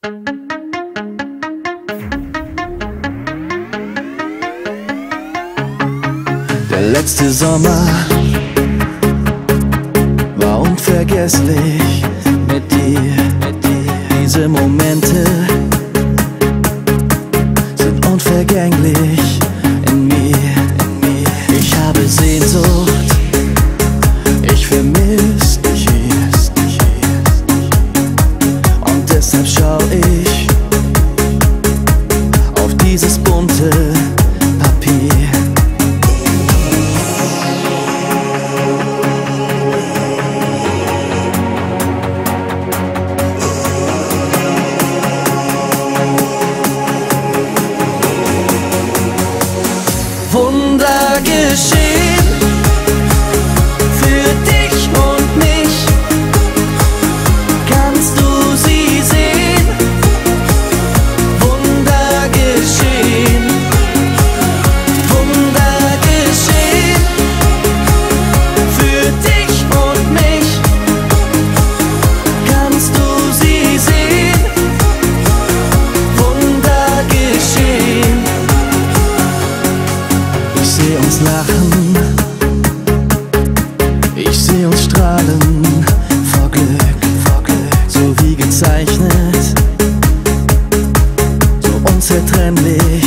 Der letzte Sommer war unvergesslich mit dir. Diese Momente sind unvergänglich in mir. Ich habe Sehnsucht, ich vermiss dich hier. Und deshalb schau ich auf dieses bunte Papier. Wunder geschehen für dich und mich. Kannst du sie sehen? Wunder geschehen, Wunder geschehen für dich und mich. Kannst du sie sehen? Wunder geschehen. Ich seh uns lachen, ich seh uns strahlen vor Glück, so wie gezeichnet, so unzertrennlich.